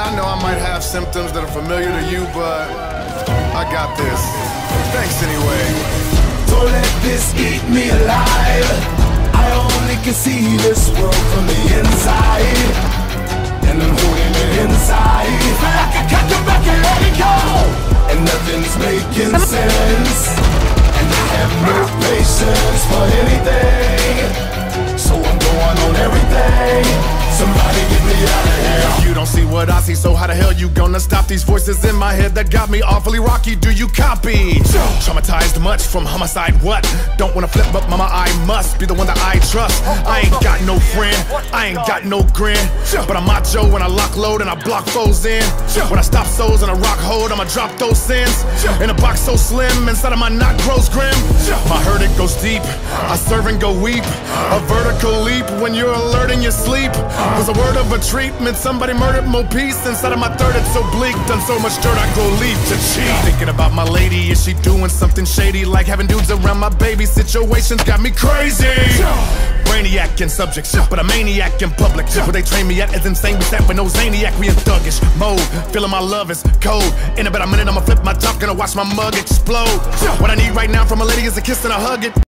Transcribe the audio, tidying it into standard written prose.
I know I might have symptoms that are familiar to you, but I got this. Thanks anyway. Don't let this eat me alive. I only can see this world from the inside, and I'm holding it inside. I can cut it back and let it go, and nothing's making sense. And I have no patience for anything, so I'm going on everything. Somebody get me out of here. You don't see what I see, so how the hell you gonna stop these voices in my head that got me awfully rocky? Do you copy? Traumatized much from homicide, what? Don't wanna flip, but mama, I must be the one that I trust. I ain't got no friend, I ain't got no grin, but I'm macho when I lock load and I block foes in. When I stop souls in a rock hold, I'ma drop those sins. In a box so slim, inside of my knot grows grim. My hurt, it goes deep, I serve and go weep. A vertical leap when you're alert in your sleep. Was a word of a treatment, somebody murdered Mo Peace. Inside of my third, it's so bleak, done so much dirt, I grow leaf to cheat. Thinking about my lady, is she doing something shady? Like having dudes around my baby, situations got me crazy. Brainiac in subjects, but a maniac in public. What they train me at is insane, we sat with no zaniac, we in thuggish mode. Feeling my love is cold. In about a minute, I'ma flip my top, gonna watch my mug explode. What I need right now from a lady is a kiss and a hug.